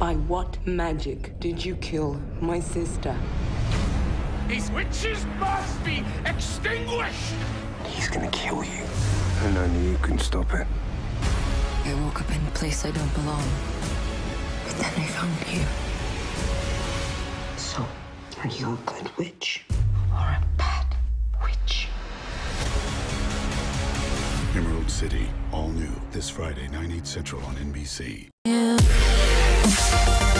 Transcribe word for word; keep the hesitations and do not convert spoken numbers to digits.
By what magic did you kill my sister? These witches must be extinguished! He's gonna kill you, and only you can stop it. I woke up in a place I don't belong, but then I found you. So, are you a good witch? Or a bad witch? Emerald City, all new this Friday, nine, eight Central on N B C. Yeah.